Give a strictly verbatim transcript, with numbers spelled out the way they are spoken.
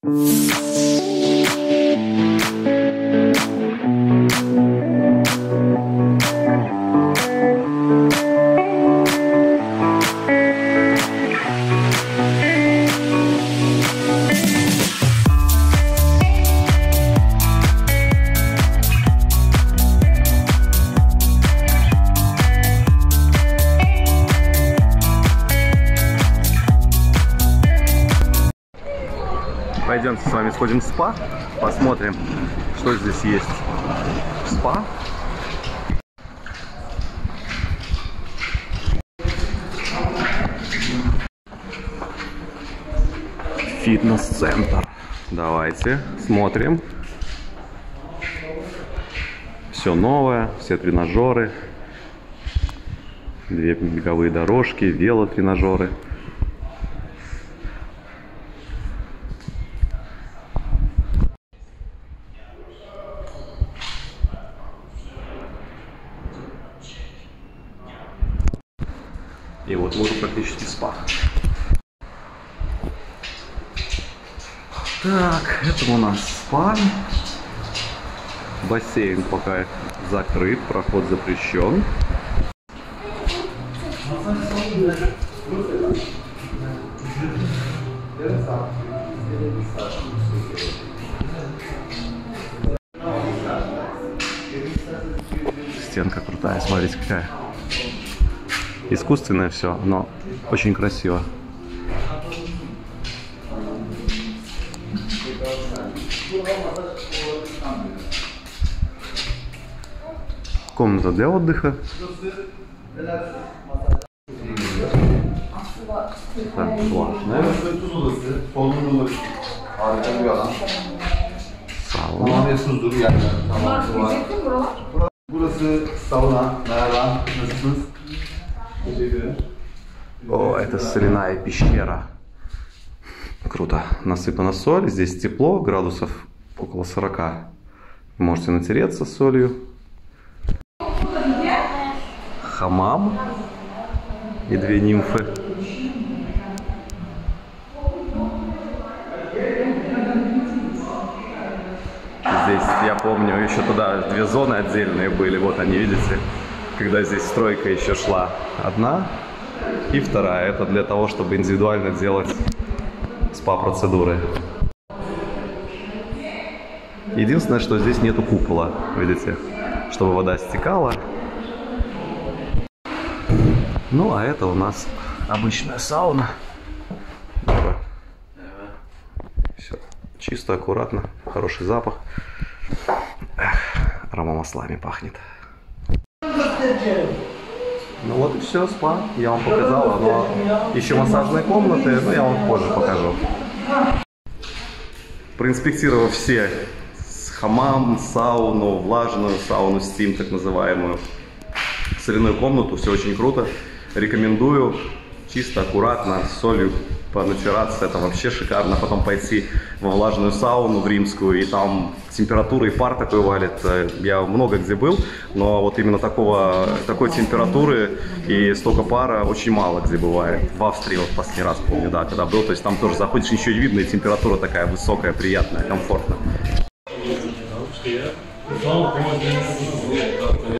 Пойдемте с вами сходим в спа, посмотрим, что здесь есть в спа. Фитнес-центр. Давайте смотрим. Все новое, все тренажеры, две беговые дорожки, велотренажеры. И вот мы уже практически в спа. Так, это у нас спа. Бассейн пока закрыт, проход запрещен. Стенка крутая, смотрите какая. Искусственное все, но очень красиво. Комната для отдыха. Так, влажная. Сауна. О, это соляная пещера. Круто. Насыпана соль. Здесь тепло, градусов около сорока. Можете натереться солью. Хамам и две нимфы. Здесь, я помню, еще туда две зоны отдельные были. Вот они, видите, когда здесь стройка еще шла. Одна и вторая. Это для того, чтобы индивидуально делать спа-процедуры. Единственное, что здесь нету купола, видите, чтобы вода стекала. Ну, а это у нас обычная сауна. Все чисто, аккуратно, хороший запах. Эх, аромамаслами пахнет. Ну вот и все, спа. Я вам показал, но еще массажные комнаты, но я вам позже покажу. Проинспектировав все, хамам, сауну, влажную сауну, стим, так называемую, соляную комнату, все очень круто. Рекомендую чисто, аккуратно, с солью понатираться, это вообще шикарно. Потом пойти во влажную сауну, в римскую, и там температура и пар такой валит. Я много где был, но вот именно такого, такой температуры и столько пара очень мало где бывает. В Австрии вот последний раз помню, да, когда был, то есть там тоже заходишь, ничего не видно, и температура такая высокая, приятная, комфортная.